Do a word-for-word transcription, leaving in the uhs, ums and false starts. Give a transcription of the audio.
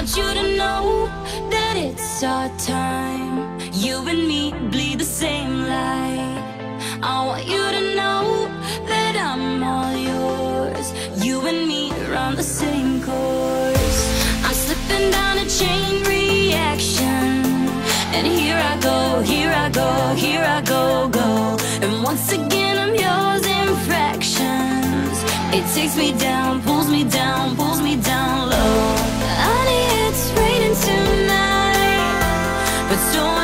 want you to know that it's our time. You and me bleed the same light. I want you to know that I'm all yours. You and me run the same course. I'm slipping down a chain reaction, and here I go, here I go, here I go, go. And once again I'm yours in fractions. It takes me down, pulls me down, pulls me down low. Honey, it's raining tonight, but so